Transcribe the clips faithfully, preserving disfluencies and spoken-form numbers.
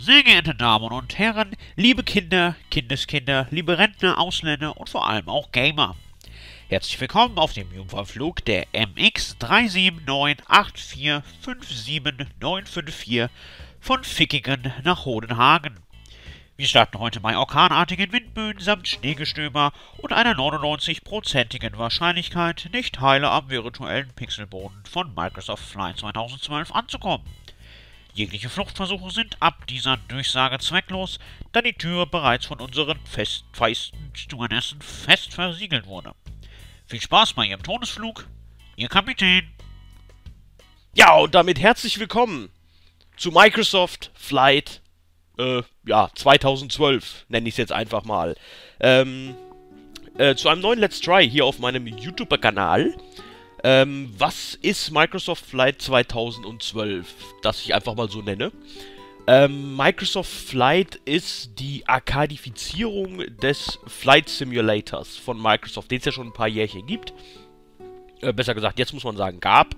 Sehr geehrte Damen und Herren, liebe Kinder, Kindeskinder, liebe Rentner, Ausländer und vor allem auch Gamer. Herzlich willkommen auf dem Jungfernflug der M X drei sieben neun acht vier fünf sieben neun fünf vier von Fickingen nach Hodenhagen. Wir starten heute bei orkanartigen Windböen samt Schneegestöber und einer neunundneunzig-prozentigen Wahrscheinlichkeit, nicht heile am virtuellen Pixelboden von Microsoft Flight zweitausendzwölf anzukommen. Jegliche Fluchtversuche sind ab dieser Durchsage zwecklos, da die Tür bereits von unseren fest, feisten Stewardessen fest versiegelt wurde. Viel Spaß bei Ihrem Todesflug, Ihr Kapitän. Ja, und damit herzlich willkommen zu Microsoft Flight, äh, ja, zweitausendzwölf, nenne ich es jetzt einfach mal. Ähm, äh, zu einem neuen Let's Try hier auf meinem YouTuber-Kanal. Ähm, was ist Microsoft Flight zweitausendzwölf, das ich einfach mal so nenne? Ähm, Microsoft Flight ist die Arkadifizierung des Flight Simulators von Microsoft, den es ja schon ein paar Jährchen gibt. Äh, besser gesagt, jetzt muss man sagen, gab.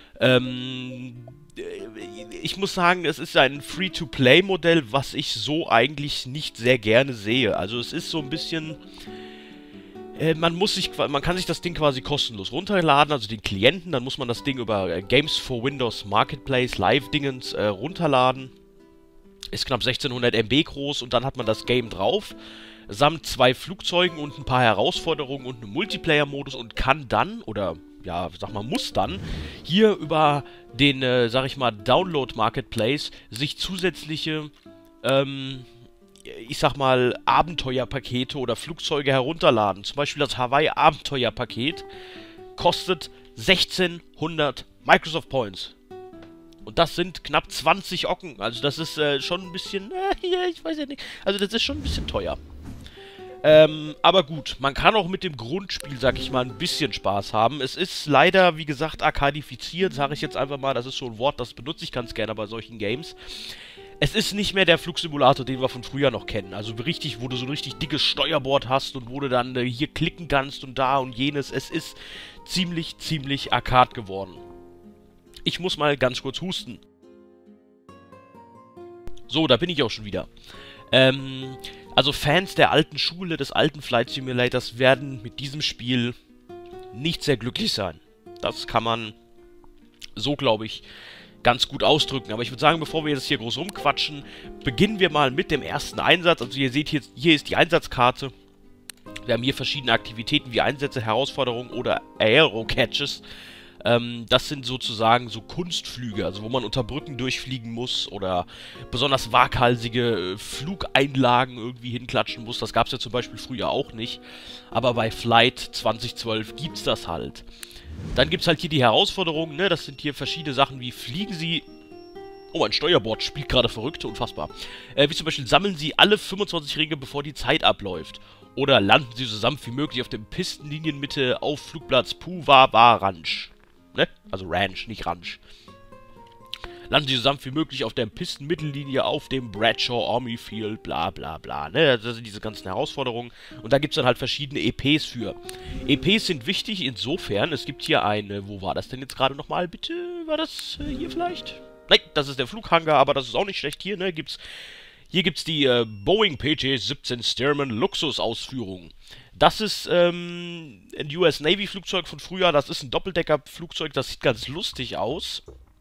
Ähm, ich muss sagen, es ist ein Free-to-Play-Modell, was ich so eigentlich nicht sehr gerne sehe. Also es ist so ein bisschen... Man muss sich, man kann sich das Ding quasi kostenlos runterladen, also den Klienten, dann muss man das Ding über äh, Games for Windows Marketplace Live-Dingens äh, runterladen. Ist knapp sechzehnhundert Megabyte groß und dann hat man das Game drauf, samt zwei Flugzeugen und ein paar Herausforderungen und einem Multiplayer-Modus und kann dann, oder ja, sag mal, muss dann, hier über den, äh, sag ich mal, Download Marketplace sich zusätzliche, ähm... ich sag mal, Abenteuerpakete oder Flugzeuge herunterladen. Zum Beispiel das Hawaii-Abenteuerpaket kostet sechzehnhundert Microsoft Points. Und das sind knapp zwanzig Ocken. Also das ist äh, schon ein bisschen, äh, ich weiß ja nicht, also das ist schon ein bisschen teuer. Ähm, aber gut, man kann auch mit dem Grundspiel, sag ich mal, ein bisschen Spaß haben. Es ist leider, wie gesagt, arkadifiziert, sage ich jetzt einfach mal, das ist so ein Wort, das benutze ich ganz gerne bei solchen Games. Es ist nicht mehr der Flugsimulator, den wir von früher noch kennen. Also richtig, wo du so ein richtig dickes Steuerbord hast und wo du dann äh, hier klicken kannst und da und jenes. Es ist ziemlich, ziemlich arcade geworden. Ich muss mal ganz kurz husten. So, da bin ich auch schon wieder. Ähm, also Fans der alten Schule, des alten Flight Simulators werden mit diesem Spiel nicht sehr glücklich sein. Das kann man so, glaube ich, ganz gut ausdrücken. Aber ich würde sagen, bevor wir jetzt hier groß rumquatschen, beginnen wir mal mit dem ersten Einsatz. Also ihr seht hier, hier ist die Einsatzkarte. Wir haben hier verschiedene Aktivitäten wie Einsätze, Herausforderungen oder Aero-Catches. Ähm, das sind sozusagen so Kunstflüge, also wo man unter Brücken durchfliegen muss oder besonders waghalsige äh, Flugeinlagen irgendwie hinklatschen muss. Das gab es ja zum Beispiel früher auch nicht. Aber bei Flight zweitausendzwölf gibt es das halt. Dann gibt es halt hier die Herausforderungen, ne? Das sind hier verschiedene Sachen wie fliegen Sie... Oh, mein Steuerbord spielt gerade verrückt, unfassbar. Äh, wie zum Beispiel sammeln Sie alle fünfundzwanzig Ringe, bevor die Zeit abläuft. Oder landen Sie so sanft wie möglich auf der Pistenlinienmitte auf Flugplatz Puwawa Ranch. Ne? Also Ranch, nicht Ranch. Landen Sie so sanft wie möglich auf der Pistenmittellinie auf dem Bradshaw Army Field, bla bla bla, ne? Das sind diese ganzen Herausforderungen. Und da gibt es dann halt verschiedene E Ps für. E Ps sind wichtig insofern, es gibt hier eine, wo war das denn jetzt gerade nochmal, bitte? War das äh, hier vielleicht? Nein, das ist der Flughangar, aber das ist auch nicht schlecht hier, ne? Gibt's, hier gibt es die äh, Boeing P T siebzehn Stearman Luxusausführung. Das ist ähm, ein U S Navy Flugzeug von früher, das ist ein Doppeldecker-Flugzeug, das sieht ganz lustig aus.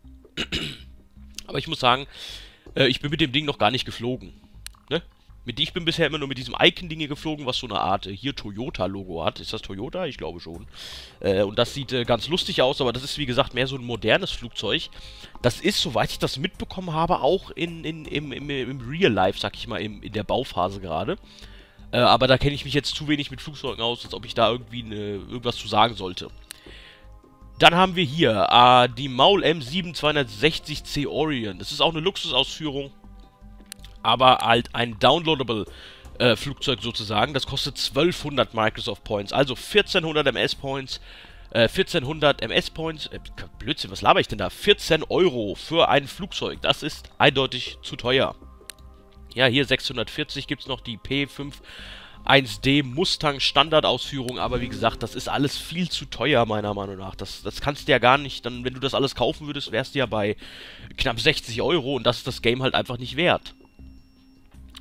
Aber ich muss sagen, äh, ich bin mit dem Ding noch gar nicht geflogen. Ne? Mit, ich bin bisher immer nur mit diesem Icon-Ding hier geflogen, was so eine Art äh, hier Toyota-Logo hat. Ist das Toyota? Ich glaube schon. Äh, und das sieht äh, ganz lustig aus, aber das ist wie gesagt mehr so ein modernes Flugzeug. Das ist, soweit ich das mitbekommen habe, auch in, in, im, im, im Real Life, sag ich mal, im, in der Bauphase gerade. Äh, aber da kenne ich mich jetzt zu wenig mit Flugzeugen aus, als ob ich da irgendwie ne, irgendwas zu sagen sollte. Dann haben wir hier äh, die Maul M sieben zweihundertsechzig C Orion. Das ist auch eine Luxusausführung, aber halt ein downloadable äh, Flugzeug sozusagen. Das kostet zwölfhundert Microsoft Points, also vierzehnhundert M S Points. Äh, vierzehnhundert M S Points, äh, Blödsinn, was laber ich denn da? vierzehn Euro für ein Flugzeug, das ist eindeutig zu teuer. Ja, hier sechshundertvierzig gibt es noch die P fünf eins D Mustang Standardausführung, aber wie gesagt, das ist alles viel zu teuer, meiner Meinung nach. Das, das kannst du ja gar nicht, dann, wenn du das alles kaufen würdest, wärst du ja bei knapp sechzig Euro und das ist das Game halt einfach nicht wert.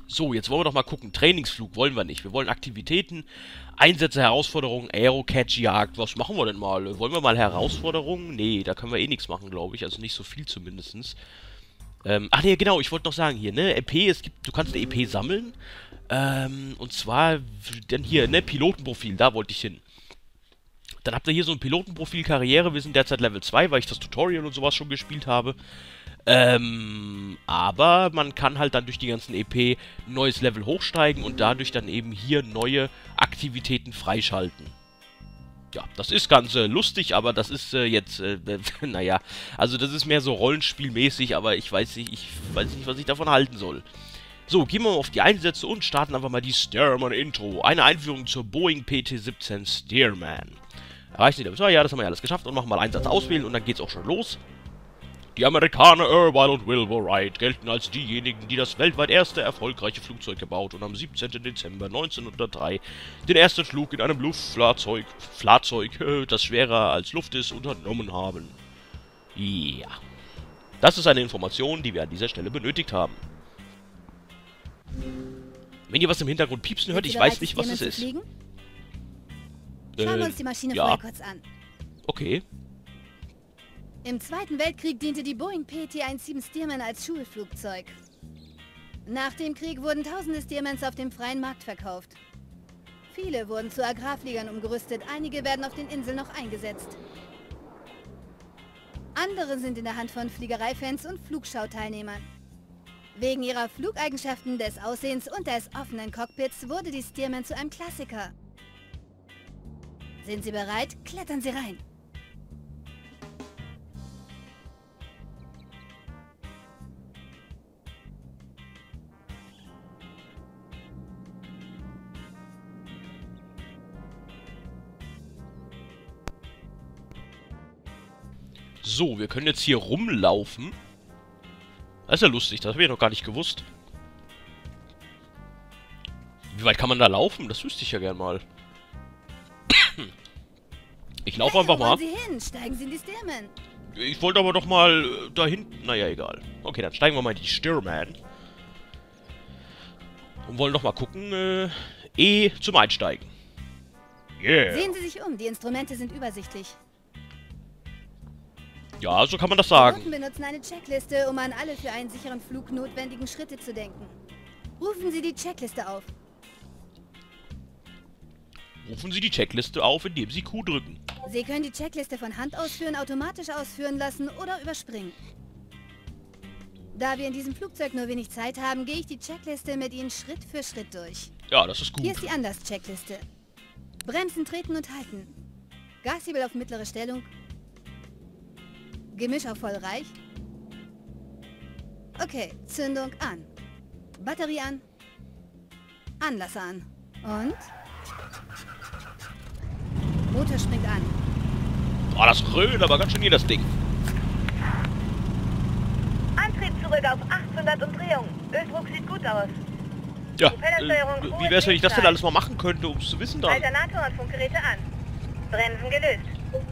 So, jetzt wollen wir doch mal gucken. Trainingsflug wollen wir nicht. Wir wollen Aktivitäten, Einsätze, Herausforderungen, Aero-Catch-Jagd. Was machen wir denn mal? Wollen wir mal Herausforderungen? Nee, da können wir eh nichts machen, glaube ich. Also nicht so viel zumindest. Ähm, ach nee, genau, ich wollte noch sagen hier, ne? E P, es gibt, du kannst eine E P sammeln. Ähm, und zwar, dann hier, ne? Pilotenprofil, da wollte ich hin. Dann habt ihr hier so ein Pilotenprofil Karriere. Wir sind derzeit Level zwei, weil ich das Tutorial und sowas schon gespielt habe. Ähm, aber man kann halt dann durch die ganzen E P ein neues Level hochsteigen und dadurch dann eben hier neue Aktivitäten freischalten. Ja, das ist ganz äh, lustig, aber das ist äh, jetzt, äh, naja, also das ist mehr so rollenspielmäßig, aber ich weiß nicht, ich weiß nicht, was ich davon halten soll. So, gehen wir mal auf die Einsätze und starten einfach mal die Stearman-Intro. Eine Einführung zur Boeing P T siebzehn Stearman. Erreicht Sie das? Ja, das haben wir ja alles geschafft und machen mal Einsatz auswählen und dann geht's auch schon los. Die Amerikaner Irwin und Wilbur Wright gelten als diejenigen, die das weltweit erste erfolgreiche Flugzeug gebaut und am siebzehnten Dezember neunzehnhundertdrei den ersten Flug in einem Luftfahrzeug, Fahrzeug, das schwerer als Luft ist, unternommen haben. Ja. Das ist eine Information, die wir an dieser Stelle benötigt haben. Wenn ihr was im Hintergrund piepsen hört, ich weiß nicht, was es ist. Schauen Äh, wir uns die Maschine ja. vorher kurz an. Okay. Im Zweiten Weltkrieg diente die Boeing P T siebzehn Stearman als Schulflugzeug. Nach dem Krieg wurden tausende Stearmans auf dem freien Markt verkauft. Viele wurden zu Agrarfliegern umgerüstet, einige werden auf den Inseln noch eingesetzt. Andere sind in der Hand von Fliegereifans und Flugschauteilnehmern. Wegen ihrer Flugeigenschaften, des Aussehens und des offenen Cockpits wurde die Stearman zu einem Klassiker. Sind Sie bereit? Klettern Sie rein! So, wir können jetzt hier rumlaufen. Das ist ja lustig, das habe ich noch gar nicht gewusst. Wie weit kann man da laufen? Das wüsste ich ja gern mal. Ich laufe einfach mal. Wo wollen Sie hin? Steigen Sie in die Stearman. Ich wollte aber doch mal äh, da hinten... Naja, egal. Okay, dann steigen wir mal in die Stearman. Und wollen doch mal gucken, äh, E zum Einsteigen. Yeah. Sehen Sie sich um, die Instrumente sind übersichtlich. Ja, so kann man das Piloten sagen. benutzen eine Checkliste, um an alle für einen sicheren Flug notwendigen Schritte zu denken. Rufen Sie die Checkliste auf. Rufen Sie die Checkliste auf, indem Sie Q drücken. Sie können die Checkliste von Hand ausführen, automatisch ausführen lassen oder überspringen. Da wir in diesem Flugzeug nur wenig Zeit haben, gehe ich die Checkliste mit Ihnen Schritt für Schritt durch. Ja, das ist gut. Hier ist die Anlass-Checkliste. Bremsen, treten und halten. Gashebel auf mittlere Stellung. Gemisch auf voll reich. Okay, Zündung an. Batterie an. Anlasser an. Und? Motor springt an. Oh, das röhnt aber ganz schön hier, das Ding. Antrieb zurück auf achthundert Umdrehungen. Öldruck sieht gut aus. Ja, äh, wie wär's, wenn ich das denn alles mal machen könnte, um es zu wissen dann? Alternator und Funkgeräte an. Bremsen gelöst.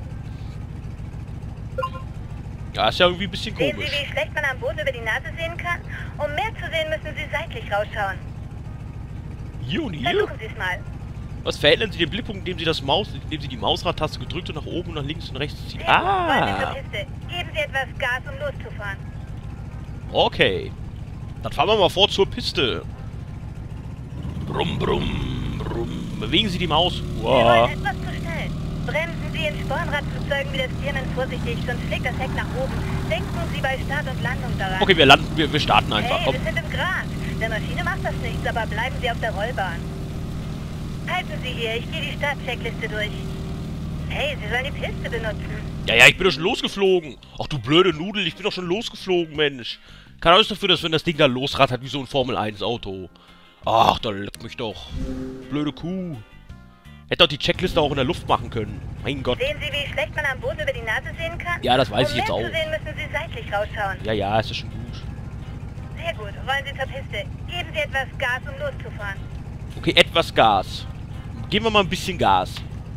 Ja, ist ja irgendwie ein bisschen Sehen Sie, komisch. wie schlecht man am Boden über die Nase sehen kann? Um mehr zu sehen, müssen Sie seitlich rausschauen. Hier und hier? Versuchen Sie es mal. Was verändern Sie den Blickpunkt, indem Sie das Maus, indem Sie die Mausradtaste gedrückt und nach oben und nach links und rechts ziehen? Sehr gut. Wollen Sie zur Ah, Piste. Geben Sie etwas Gas, um loszufahren. okay. Dann fahren wir mal vor zur Piste. Brumm, brumm, brumm. Bewegen Sie die Maus. Sie Wow. wollen etwas zu schnell. Bremsen Sie in Spornradflugzeugen wie das Stearman vorsichtig, sonst schlägt das Heck nach oben. Denken Sie bei Start und Landung daran. Okay, wir landen, wir, wir starten einfach. Hey, Komm. wir sind im Grat. Der Maschine macht das nichts, aber bleiben Sie auf der Rollbahn. Halten Sie hier, ich gehe die Startcheckliste durch. Hey, Sie sollen die Piste benutzen. Ja, ja, ich bin doch schon losgeflogen. Ach du blöde Nudel, ich bin doch schon losgeflogen, Mensch. Kann alles dafür, dass wenn das Ding da losrattert wie so ein Formel eins Auto. Ach, da leck mich doch. Blöde Kuh. Hätte doch die Checkliste auch in der Luft machen können. Mein Gott. Sehen Sie, wie schlecht man am Boden über die Nase sehen kann? Ja, das weiß um ich jetzt mehr auch. zu sehen, müssen Sie seitlich rausschauen. Ja, ja, ist ja schon gut. Sehr gut, wollen Sie zur Piste. Geben Sie etwas Gas, um loszufahren. Okay, etwas Gas. Geben wir mal ein bisschen Gas.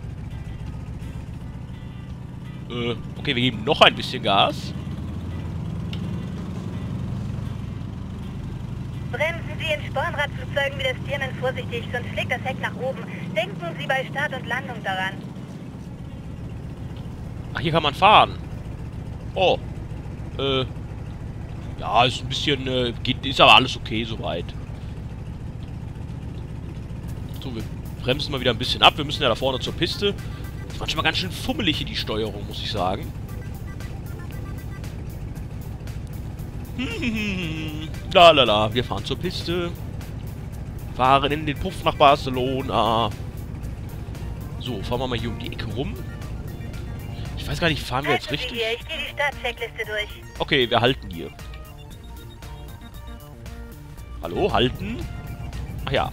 Äh, okay, wir geben noch ein bisschen Gas. Bremsen Sie Sie in Spornradflugzeugen wie der Stearman vorsichtig, sonst schlägt das Heck nach oben. Denken Sie bei Start und Landung daran. Ach, hier kann man fahren. Oh. Äh. Ja, ist ein bisschen, äh, geht, ist aber alles okay soweit. So, wir bremsen mal wieder ein bisschen ab. Wir müssen ja da vorne zur Piste. Ist manchmal ganz schön fummelig hier die Steuerung, muss ich sagen. La la la, wir fahren zur Piste. Fahren in den Puff nach Barcelona. So, fahren wir mal hier um die Ecke rum. Ich weiß gar nicht, fahren wir jetzt Halten Sie richtig? hier, ich gehe die Startcheckliste durch. Okay, wir halten hier. Hallo, halten? Ach ja.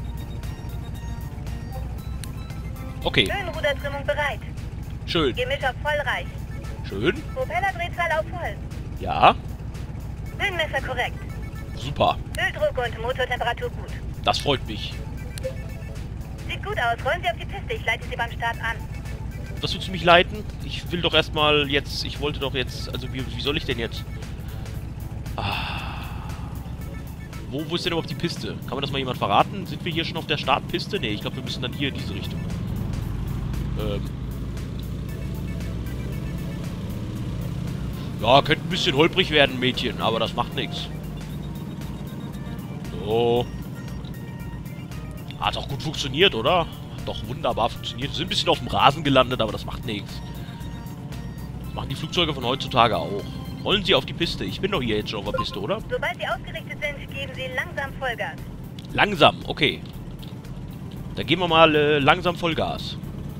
Okay, Höhenrudertrimmung bereit. schön, Gemisch auf Vollreich. schön. Propellerdrehzahl auf voll. Ja, Höhenmesser korrekt. super. Öldruck und Motortemperatur gut. Das freut mich. Sieht gut aus. Rollen Sie auf die Piste. Ich leite Sie beim Start an. Was willst du mich leiten? Ich will doch erstmal jetzt... Ich wollte doch jetzt... Also, wie, wie soll ich denn jetzt... Ah. Wo, wo ist denn überhaupt die Piste? Kann man das mal jemand verraten? Sind wir hier schon auf der Startpiste? Ne, ich glaube, wir müssen dann hier in diese Richtung. Ähm... Ja, könnte ein bisschen holprig werden, Mädchen, aber das macht nichts. So. Hat auch gut funktioniert, oder? Hat doch wunderbar funktioniert. Wir sind ein bisschen auf dem Rasen gelandet, aber das macht nichts. Das machen die Flugzeuge von heutzutage auch. Rollen Sie auf die Piste. Ich bin doch hier jetzt schon auf der Piste, oder? Sobald Sie ausgerichtet sind, geben Sie langsam Vollgas. Langsam, okay. Dann geben wir mal äh, langsam Vollgas.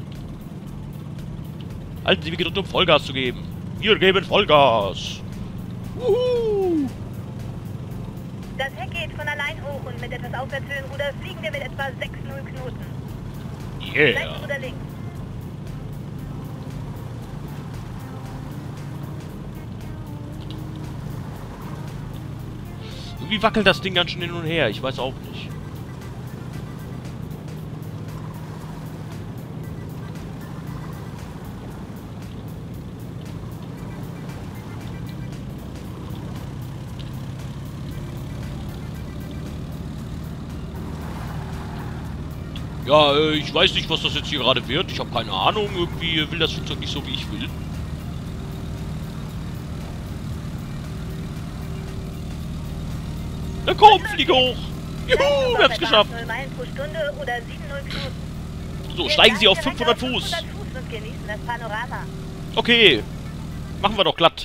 Halten Sie wie gedrückt, um Vollgas zu geben. Wir geben Vollgas. Wuhu. Das Heck geht von allein hoch und mit etwas Aufwärtshöhenruder fliegen wir mit etwa sechs Komma null Knoten. Yeah. Rechts oder links? Irgendwie wackelt das Ding ganz schön hin und her. Ich weiß auch nicht. Ja, äh, ich weiß nicht, was das jetzt hier gerade wird. Ich habe keine Ahnung. Irgendwie will das Flugzeug nicht so, wie ich will. Na komm, fliege hoch! Juhu, wir haben's geschafft! null Meilen pro Stunde oder sieben Komma null Knoten. So, Wir steigen Sie landen auf direkt fünfhundert Fuß. fünfhundert Fuß und genießen das Panorama. Okay. Machen wir doch glatt.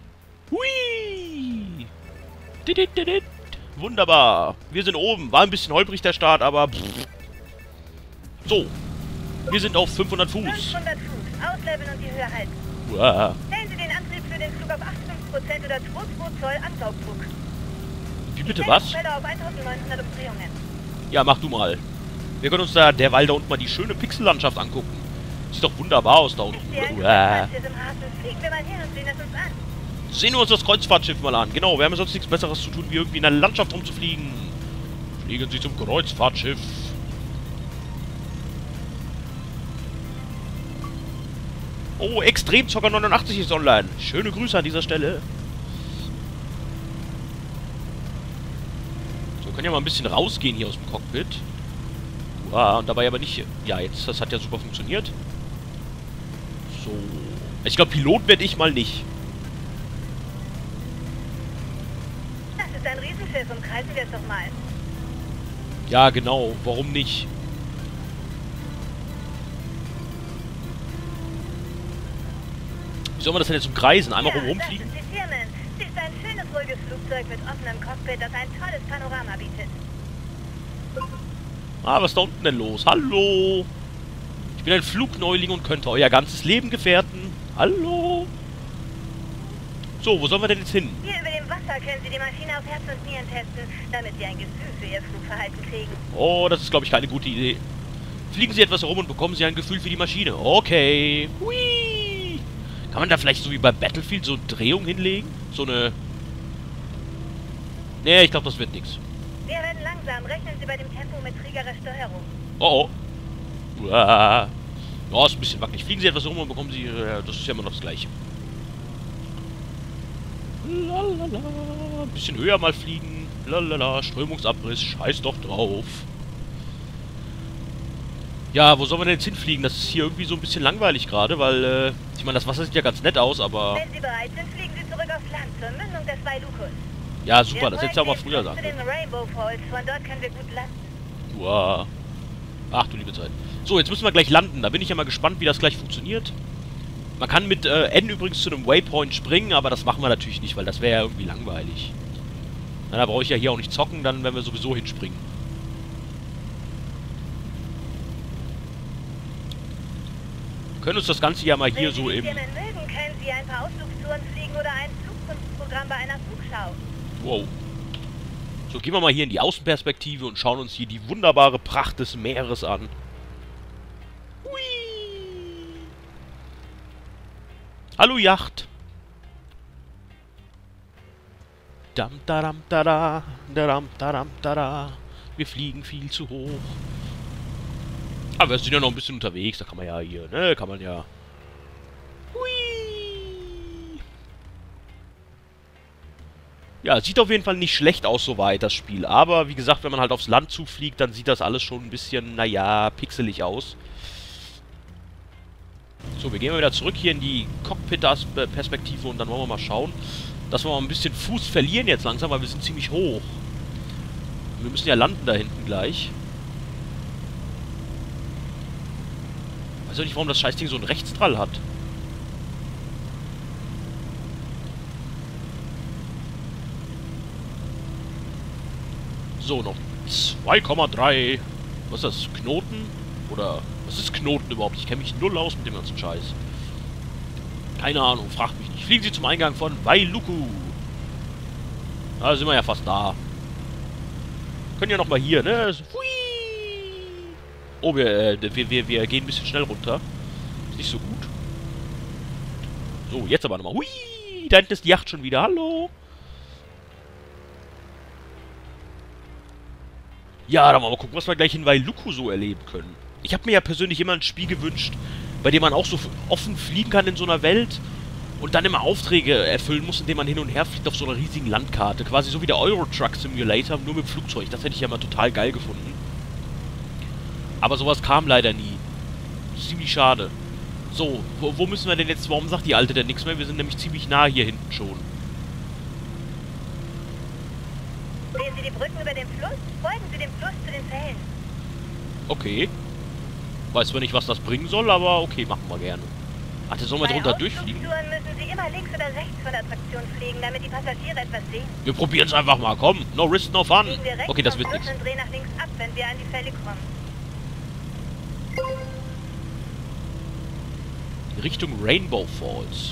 Hui! Didit, didit. Wunderbar. Wir sind oben. War ein bisschen holprig der Start, aber... Pff. So. Wir sind auf fünfhundert Fuß. fünfhundert Fuß. Ausleveln und die Höhe halten. Uah. Stellen Sie den Antrieb für den Flug auf achtundfünfzig Prozent oder zwei Komma zwei Zoll Ansaugdruck. Wie bitte Die was? Propeller auf eintausendneunhundert Umdrehungen. Ja, mach du mal. Wir können uns da derweil da unten mal die schöne Pixellandschaft angucken. Sieht doch wunderbar aus da unten. Ich sehe ein Uah. Kreuzfahrtschiff im Hafen. Fliegen wir mal hin und sehen es uns an. Sehen wir uns das Kreuzfahrtschiff mal an. Genau, wir haben ja sonst nichts Besseres zu tun, wie irgendwie in der Landschaft rumzufliegen. Fliegen Sie zum Kreuzfahrtschiff. Oh, Extremzocker neunundachtzig ist online. Schöne Grüße an dieser Stelle. So, wir können ja mal ein bisschen rausgehen hier aus dem Cockpit. Wow, und dabei aber nicht... Ja, jetzt, das hat ja super funktioniert. So. Ich glaube, Pilot werde ich mal nicht. Das ist ein Riesenschiff. Umkreisen wir es doch mal. Ja, genau. Warum nicht? Wie soll man das denn jetzt umkreisen? Einmal Ja, rum rumfliegen? das ist die Stearman. Sie ist ein schönes, ruhiges Flugzeug mit offenem Cockpit, das ein tolles Panorama bietet. Ah, was ist da unten denn los? Hallo? Ich bin ein Flugneuling und könnte euer ganzes Leben gefährden. Hallo? So, wo sollen wir denn jetzt hin? Hier über dem Wasser können Sie die Maschine auf Herz und Nieren testen, damit Sie ein Gefühl für Ihr Flugverhalten kriegen. Oh, das ist, glaube ich, keine gute Idee. Fliegen Sie etwas herum und bekommen Sie ein Gefühl für die Maschine. Okay. Hui. Kann man da vielleicht so wie bei Battlefield so eine Drehung hinlegen? So eine... Nee, ich glaube, das wird nichts. Wir werden langsam. Rechnen Sie bei dem Tempo mit trägerer Steuerung. Oh, oh. Uah. Ja, ist ein bisschen wackelig. Fliegen Sie etwas rum und bekommen Sie... Äh, das ist ja immer noch das Gleiche. Lalala. Ein bisschen höher mal fliegen. Lalala, Strömungsabriss, scheiß doch drauf. Ja, wo sollen wir denn jetzt hinfliegen? Das ist hier irgendwie so ein bisschen langweilig gerade, weil, äh, ich meine, das Wasser sieht ja ganz nett aus, aber... Wenn Sie bereit sind, fliegen Sie zurück aufs Land zur Mündung des Wailukus. Ja, super, Wir das hättest du aber folgen früher den sagen Fluss zu können. den Rainbow Falls, von dort können wir gut landen. Uah. Ach du liebe Zeit. So, jetzt müssen wir gleich landen. Da bin ich ja mal gespannt, wie das gleich funktioniert. Man kann mit äh, N übrigens zu einem Waypoint springen, aber das machen wir natürlich nicht, weil das wäre ja irgendwie langweilig. Na, da brauche ich ja hier auch nicht zocken, dann werden wir sowieso hinspringen. Wir können uns das Ganze ja mal hier Wenn Sie so die im... Firmen mögen, können Sie ein paar Ausflugstouren fliegen oder ein Flugkunstprogramm bei einer Flugschau. Wow. So, gehen wir mal hier in die Außenperspektive und schauen uns hier die wunderbare Pracht des Meeres an. Hui. Hallo Yacht. Dam daram dada, daram daram dada. Wir fliegen viel zu hoch. Aber wir sind ja noch ein bisschen unterwegs, da kann man ja hier, ne, kann man ja... Hui. Ja, sieht auf jeden Fall nicht schlecht aus soweit, das Spiel. Aber, wie gesagt, wenn man halt aufs Land zufliegt, dann sieht das alles schon ein bisschen, naja, pixelig aus. So, wir gehen mal wieder zurück hier in die Cockpit-Perspektive und dann wollen wir mal schauen, dass wir mal ein bisschen Fuß verlieren jetzt langsam, weil wir sind ziemlich hoch. Wir müssen ja landen da hinten gleich. Ich weiß auch nicht, warum das Scheißding so einen Rechtsdrall hat. So, noch zwei Komma drei. Was ist das? Knoten? Oder was ist Knoten überhaupt? Ich kenne mich null aus mit dem ganzen Scheiß. Keine Ahnung, fragt mich nicht. Fliegen Sie zum Eingang von Wailuku. Da sind wir ja fast da. Können ja nochmal hier, ne? Hui. Oh, wir, äh, wir, wir, wir gehen ein bisschen schnell runter. Ist nicht so gut. So, jetzt aber nochmal. Hui! Da hinten ist die Yacht schon wieder. Hallo! Ja, dann wollen wir mal gucken, was wir gleich in Wailuku so erleben können. Ich habe mir ja persönlich immer ein Spiel gewünscht, bei dem man auch so offen fliegen kann in so einer Welt und dann immer Aufträge erfüllen muss, indem man hin und her fliegt auf so einer riesigen Landkarte. Quasi so wie der Euro Truck Simulator, nur mit Flugzeug. Das hätte ich ja mal total geil gefunden. Aber sowas kam leider nie. Ziemlich schade. So, wo, wo müssen wir denn jetzt... Warum sagt die Alte denn nichts mehr? Wir sind nämlich ziemlich nah hier hinten schon. Sehen Sie die Brücken über den Fluss? Folgen Sie dem Fluss zu den Fällen. Okay. Weiß zwar nicht, was das bringen soll, aber okay, machen wir gerne. Ach, da sollen wir Bei drunter durchfliegen? Ausflugstouren müssen Sie immer links oder rechts von der Attraktion fliegen, damit die Passagiere etwas sehen. Wir probieren es einfach mal. Komm, no risk, no fun. Fliegen wir rechts Okay, das vom wird Fluss nichts. und drehen nach links ab, wenn wir an die Fälle kommen. Richtung Rainbow Falls.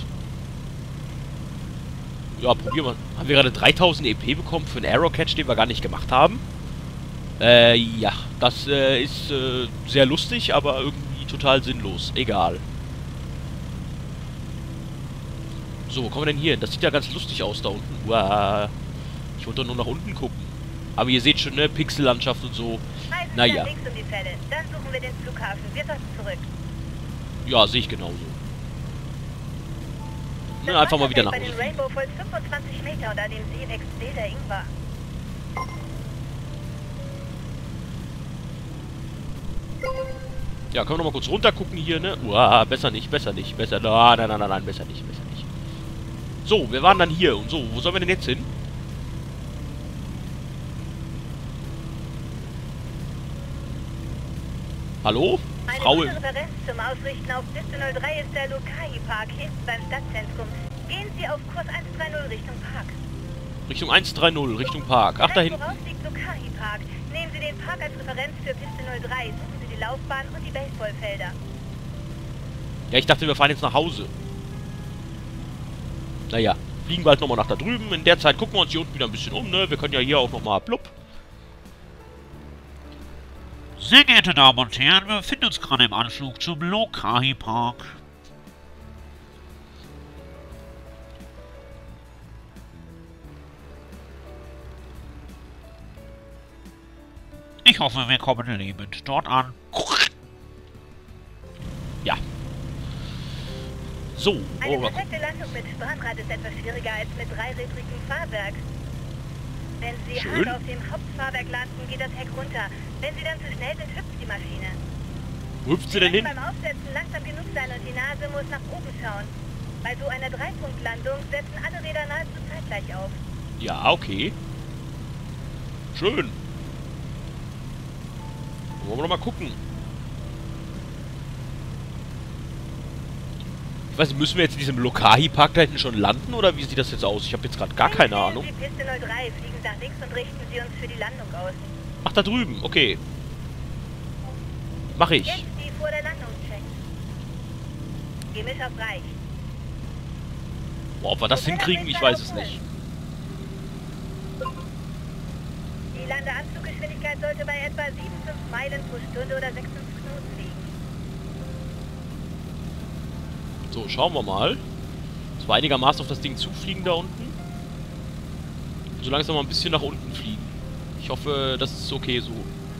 Ja, probieren wir. Haben wir gerade dreitausend E P bekommen für einen Arrow Catch, den wir gar nicht gemacht haben? Äh, ja. Das äh, ist äh, sehr lustig, aber irgendwie total sinnlos. Egal. So, wo kommen wir denn hier hin? Das sieht ja ganz lustig aus da unten. Uah. Ich wollte doch nur nach unten gucken. Aber ihr seht schon, ne? Pixellandschaft und so. Reisen Sie Naja. nach links um die Fälle. Dann suchen wir den Flughafen. Wir sollten zurück. Ja, sehe ich genauso. Ne, Das einfach mal Wasser wieder fällt nach bei Hause den fliegen. Rainbow Falls fünfundzwanzig Meter und an dem See wächst wilder Ingwer. Ja, können wir noch mal kurz runter gucken hier, ne? Uah, besser nicht, besser nicht, besser. Nein, nein, nein, nein, nein, besser nicht, besser nicht. So, wir waren dann hier und so. Wo sollen wir denn jetzt hin? Hallo? Eine Frau gute im... Referenz zum Ausrichten auf Piste null drei ist der Lokai Park hinten beim Stadtzentrum. Gehen Sie auf Kurs eins drei null Richtung Park. Richtung eins drei null, Richtung Park. Ach, da Gleich hinten. voraus liegt Lokai Park. Nehmen Sie den Park als Referenz für Piste null drei. Suchen Sie die Laufbahn und die Baseballfelder. Ja, ich dachte, wir fahren jetzt nach Hause. Naja, fliegen wir halt nochmal nach da drüben. In der Zeit gucken wir uns hier unten wieder ein bisschen um, ne? Wir können ja hier auch nochmal blub. Sehr geehrte Damen und Herren, wir befinden uns gerade im Anflug zum Lokai Park. Ich hoffe, wir kommen lebend dort an. Ja. So, Eine oh, perfekte Landung mit Bahnrad ist etwas schwieriger als mit dreirädrigem Fahrwerk. Wenn Sie Schön. hart auf dem Hauptfahrwerk landen, geht das Heck runter. Wenn Sie dann zu schnell sind, hüpft die Maschine. Wo hüpft sie denn müssen hin? beim Aufsetzen langsam genug sein und die Nase muss nach oben schauen. Bei so einer Dreipunktlandung setzen alle Räder nahezu zeitgleich auf. Ja, okay. Schön. Wollen wir doch mal gucken. Ich weiß nicht, müssen wir jetzt in diesem Lokahi-Park da hinten schon landen, oder wie sieht das jetzt aus? Ich habe jetzt gerade gar keine Wählen Ahnung. Sie Piste null drei, fliegen nach links und richten Sie uns für die Landung aus. Ach, da drüben, okay. Mach ich. Jetzt die vor der Landung checkt. Gemisch auf reich. Boah, ob wir das hinkriegen, ich weiß es nicht. Die Landeanfluggeschwindigkeit sollte bei etwa sieben Komma fünf Meilen pro Stunde oder sechs Komma fünf Knoten liegen. So, schauen wir mal. Dass wir einigermaßen auf das Ding zufliegen da unten. So langsam mal ein bisschen nach unten fliegen. Ich hoffe, das ist okay so.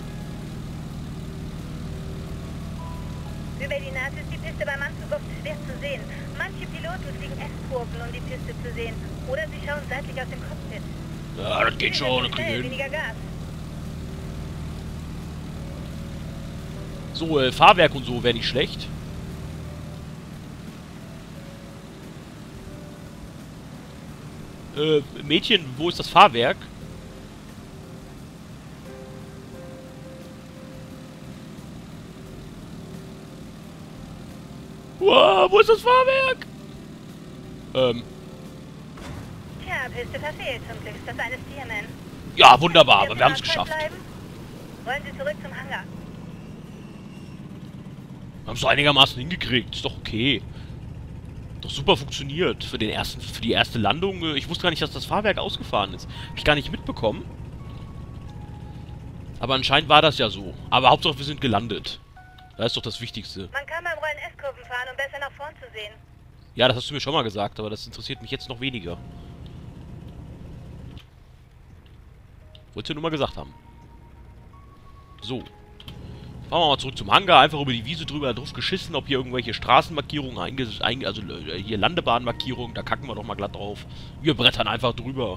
Über die Nase ist die Piste beim Anflug oft schwer zu sehen. Manche Piloten fliegen S-Kurven, um die Piste zu sehen. Oder sie schauen seitlich aus dem Cockpit. Ja, das geht schon, das kriegen wir hin. Weniger Gas. So, äh, Fahrwerk und so wäre nicht schlecht. Äh, Mädchen, wo ist das Fahrwerk? Wow, wo ist das Fahrwerk? Ähm, Tja, Piste verfehlt. Zum Glück ist das eine Steerman. ja, wunderbar, Können aber Sie wir haben es auf geschafft. Zeit bleiben? Wollen Sie zurück zum Hangar? Wir haben es so einigermaßen hingekriegt, ist doch okay. Doch super funktioniert für den ersten, für die erste Landung. äh, Ich wusste gar nicht, dass das Fahrwerk ausgefahren ist. Hab ich gar nicht mitbekommen. Aber anscheinend war das ja so. Aber Hauptsache wir sind gelandet. Das ist doch das Wichtigste. Man kann beim Rollen S-Kurven fahren, um besser nach vorn zu sehen. Ja, das hast du mir schon mal gesagt, aber das interessiert mich jetzt noch weniger. Wolltest du nur mal gesagt haben. So. Fahren wir mal zurück zum Hangar, einfach über die Wiese drüber, drauf geschissen, ob hier irgendwelche Straßenmarkierungen, einge einge also äh, hier Landebahnmarkierungen, da kacken wir doch mal glatt drauf. Wir brettern einfach drüber.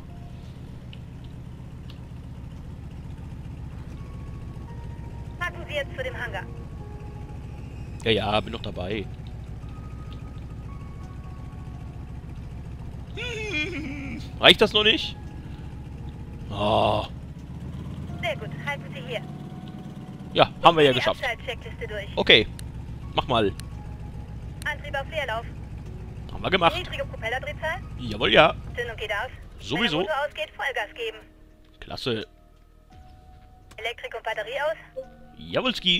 Packen Sie jetzt zu dem Hangar. Ja, ja, bin noch dabei. Reicht das noch nicht? Oh. Sehr gut, halten Sie hier. Ja, haben wir ja Die geschafft. Abschaltcheckliste durch. Okay, mach mal. Antrieb auf Leerlauf. Haben wir gemacht. Niedrige Propellerdrehzahl. Jawohl, ja. Zündung geht aus. Sowieso. Wenn der Motor ausgeht, Vollgas geben. Klasse. Elektrik und Batterie aus. Jawolski.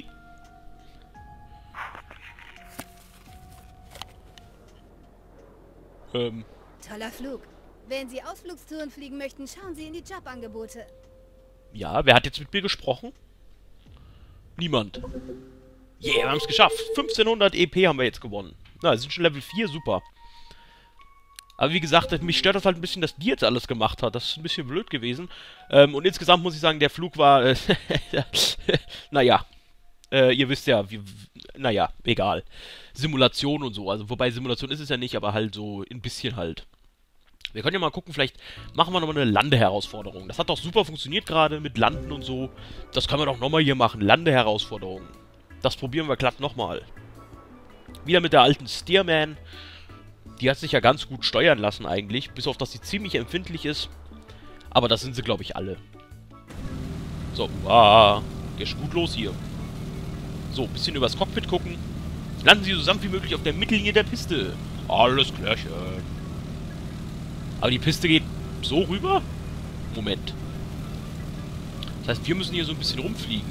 Ähm, Toller Flug. Wenn Sie Ausflugstouren fliegen möchten, schauen Sie in die Jobangebote. ja, wer hat jetzt mit mir gesprochen? Niemand. Yeah, wir haben es geschafft. fünfzehnhundert E P haben wir jetzt gewonnen. Na, wir sind schon Level vier, super. Aber wie gesagt, mich stört das halt ein bisschen, dass die jetzt alles gemacht hat. Das ist ein bisschen blöd gewesen. Ähm, und insgesamt muss ich sagen, der Flug war... Äh, naja. Äh, ihr wisst ja, wie, naja, egal. Simulation und so. Also, wobei Simulation ist es ja nicht, aber halt so ein bisschen halt. Wir können ja mal gucken, vielleicht machen wir nochmal eine Landeherausforderung. Das hat doch super funktioniert gerade mit Landen und so. Das können wir doch nochmal hier machen. Landeherausforderung. Das probieren wir glatt nochmal. Wieder mit der alten Steerman. Die hat sich ja ganz gut steuern lassen eigentlich. Bis auf, dass sie ziemlich empfindlich ist. Aber das sind sie, glaube ich, alle. So, wow. Geht schon gut los hier. So, ein bisschen übers Cockpit gucken. Landen Sie so sanft wie möglich auf der Mittellinie der Piste. Alles klärchen. Aber die Piste geht so rüber? Moment. Das heißt, wir müssen hier so ein bisschen rumfliegen.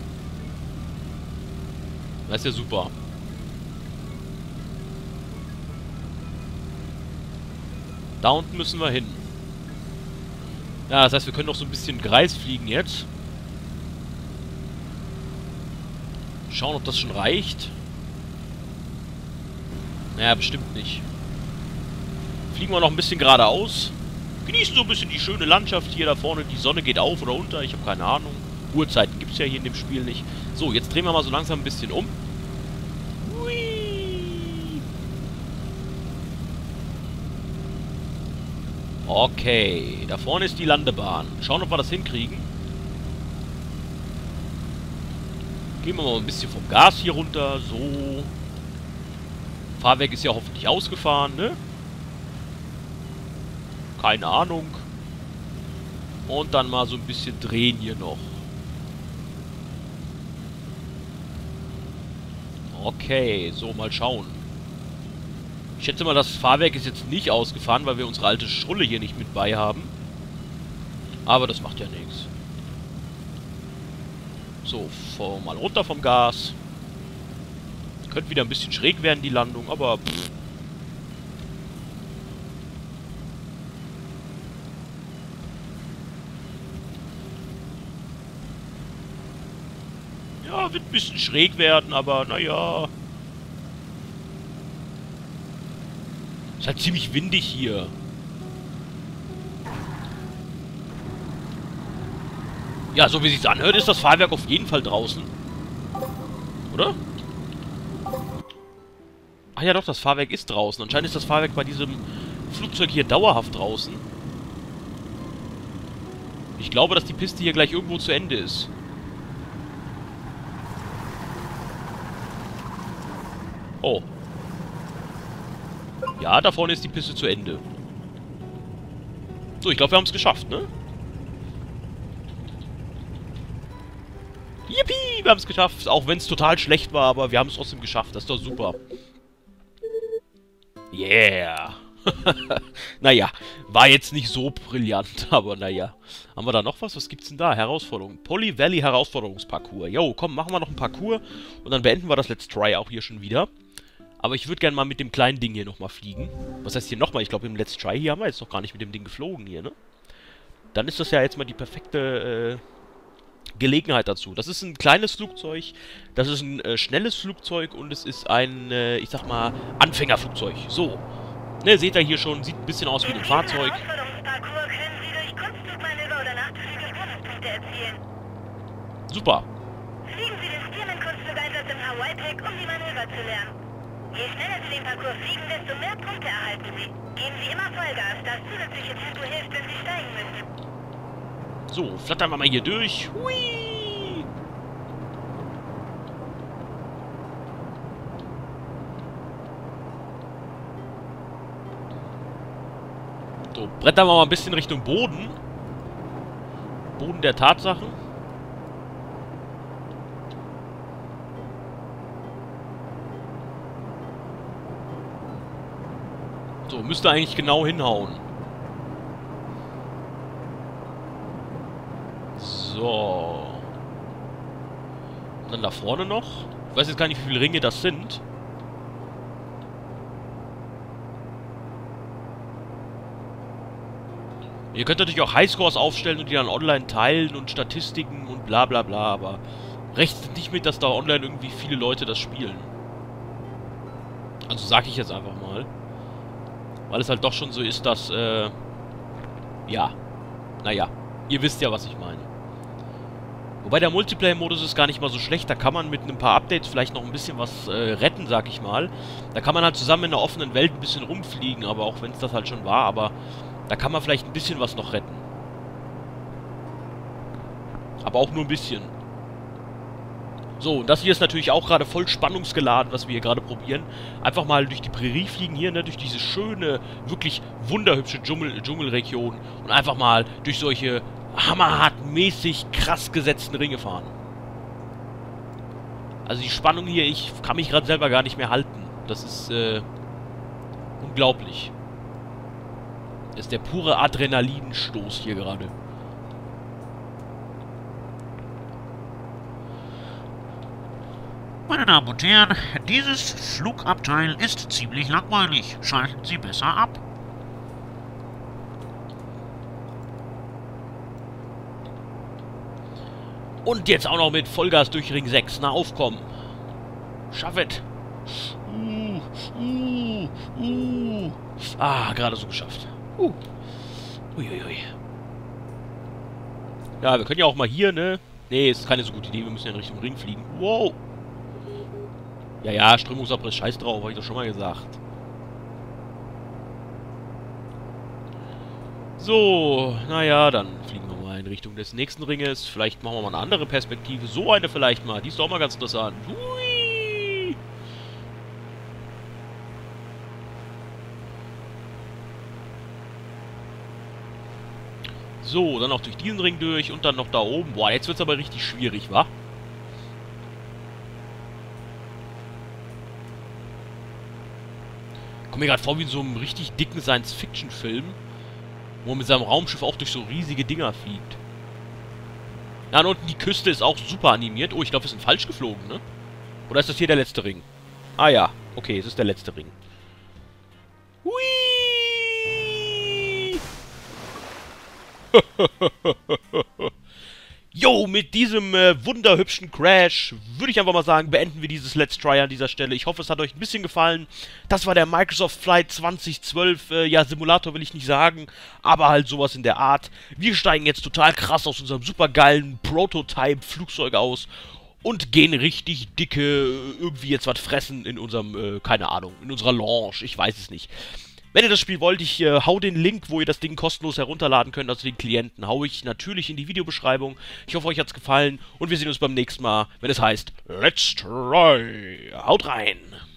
Das ist ja super. Da unten müssen wir hin. Ja, das heißt, wir können noch so ein bisschen Kreis fliegen jetzt. Schauen, ob das schon reicht. Naja, bestimmt nicht. Fliegen wir noch ein bisschen geradeaus. Genießen so ein bisschen die schöne Landschaft hier da vorne. Die Sonne geht auf oder unter, ich habe keine Ahnung. Uhrzeiten gibt es ja hier in dem Spiel nicht. So, jetzt drehen wir mal so langsam ein bisschen um. Hui. Okay, da vorne ist die Landebahn. Schauen, ob wir das hinkriegen. Gehen wir mal ein bisschen vom Gas hier runter. So. Fahrwerk ist ja hoffentlich ausgefahren, ne? Keine Ahnung. Und dann mal so ein bisschen drehen hier noch. Okay, so, mal schauen. Ich schätze mal, das Fahrwerk ist jetzt nicht ausgefahren, weil wir unsere alte Schrulle hier nicht mit bei haben. Aber das macht ja nichts. So, mal runter vom Gas. Könnte wieder ein bisschen schräg werden, die Landung, aber... Pff. Ja, wird ein bisschen schräg werden, aber naja... Ist halt ziemlich windig hier. Ja, so wie sich's anhört, ist das Fahrwerk auf jeden Fall draußen. Oder? Ach ja doch, das Fahrwerk ist draußen. Anscheinend ist das Fahrwerk bei diesem Flugzeug hier dauerhaft draußen. Ich glaube, dass die Piste hier gleich irgendwo zu Ende ist. Oh. Ja, da vorne ist die Piste zu Ende. So, ich glaube, wir haben es geschafft, ne? Yippie, wir haben es geschafft. Auch wenn es total schlecht war, aber wir haben es trotzdem geschafft. Das ist doch super. Yeah. Naja, war jetzt nicht so brillant, aber naja. Haben wir da noch was? Was gibt's denn da? Herausforderung. Poly Valley Herausforderungsparcours. Jo, komm, machen wir noch ein Parcours und dann beenden wir das Let's Try auch hier schon wieder. Aber ich würde gerne mal mit dem kleinen Ding hier nochmal fliegen. Was heißt hier nochmal? Ich glaube, im Let's Try hier haben wir jetzt noch gar nicht mit dem Ding geflogen hier, ne? Dann ist das ja jetzt mal die perfekte äh, Gelegenheit dazu. Das ist ein kleines Flugzeug, das ist ein äh, schnelles Flugzeug und es ist ein, äh, ich sag mal, Anfängerflugzeug. So. Ne, seht ihr hier schon, sieht ein bisschen aus wie ein Fahrzeug. Herausforderungsparcours können Sie durch Kunstflugmanöver oder Nachtflüge Bonuspunkte erzielen. Super. Fliegen Sie den Spearman-Kunstflugeinsatz im Hawaii-Pack, um die Manöver zu lernen. Je schneller Sie den Parcours fliegen, desto mehr Punkte erhalten Sie. Geben Sie immer Vollgas, das zusätzliche Tempo hilft, wenn Sie steigen müssen. So, flattern wir mal hier durch. Hui! So, brettern wir mal ein bisschen Richtung Boden. Boden der Tatsachen. So, müsste eigentlich genau hinhauen. So. Und dann da vorne noch. Ich weiß jetzt gar nicht, wie viele Ringe das sind. Ihr könnt natürlich auch Highscores aufstellen und die dann online teilen und Statistiken und bla bla bla, aber rechnet nicht mit, dass da online irgendwie viele Leute das spielen. Also sag ich jetzt einfach mal. Weil es halt doch schon so ist, dass, äh, ja, naja, ihr wisst ja, was ich meine. Wobei der Multiplayer-Modus ist gar nicht mal so schlecht, da kann man mit ein paar Updates vielleicht noch ein bisschen was äh, retten, sag ich mal. Da kann man halt zusammen in der offenen Welt ein bisschen rumfliegen, aber auch wenn es das halt schon war, aber da kann man vielleicht ein bisschen was noch retten. Aber auch nur ein bisschen. So, und das hier ist natürlich auch gerade voll spannungsgeladen, was wir hier gerade probieren. Einfach mal durch die Prärie fliegen hier, ne, durch diese schöne, wirklich wunderhübsche Dschungel, Dschungelregion und einfach mal durch solche hammerhartmäßig krass gesetzten Ringe fahren. Also die Spannung hier, ich kann mich gerade selber gar nicht mehr halten. Das ist, äh, unglaublich. Das ist der pure Adrenalinstoß hier gerade. Meine Damen und Herren, dieses Flugabteil ist ziemlich langweilig. Schalten Sie besser ab. Und jetzt auch noch mit Vollgas durch Ring sechs. Na, aufkommen. Schaffet. Uh, uh, uh. Ah, gerade so geschafft. Uh. Uiuiui. Ja, wir können ja auch mal hier, ne? Ne, ist keine so gute Idee. Wir müssen ja in Richtung Ring fliegen. Wow. Ja, ja, Strömungsabriss, scheiß drauf, habe ich doch schon mal gesagt. So, naja, dann fliegen wir mal in Richtung des nächsten Ringes. Vielleicht machen wir mal eine andere Perspektive. So eine vielleicht mal. Die ist doch mal ganz interessant. Hui! So, dann noch durch diesen Ring durch und dann noch da oben. Boah, jetzt wird es aber richtig schwierig, wa? Ich komme mir gerade vor wie in so einem richtig dicken Science-Fiction-Film, wo er mit seinem Raumschiff auch durch so riesige Dinger fliegt. Ja, und unten die Küste ist auch super animiert. Oh, ich glaube, wir sind falsch geflogen, ne? Oder ist das hier der letzte Ring? Ah ja, okay, es ist der letzte Ring. Hui! Jo, mit diesem äh, wunderhübschen Crash würde ich einfach mal sagen, beenden wir dieses Let's Try an dieser Stelle. Ich hoffe, es hat euch ein bisschen gefallen. Das war der Microsoft Flight zwanzig zwölf. Äh, ja, Simulator will ich nicht sagen, aber halt sowas in der Art. Wir steigen jetzt total krass aus unserem supergeilen Prototype-Flugzeug aus und gehen richtig dicke, irgendwie jetzt was fressen in unserem, äh, keine Ahnung, in unserer Lounge. Ich weiß es nicht. Wenn ihr das Spiel wollt, ich äh, hau den Link, wo ihr das Ding kostenlos herunterladen könnt, also den Klienten, hau ich natürlich in die Videobeschreibung. Ich hoffe, euch hat's gefallen und wir sehen uns beim nächsten Mal, wenn es heißt Let's Try. Haut rein!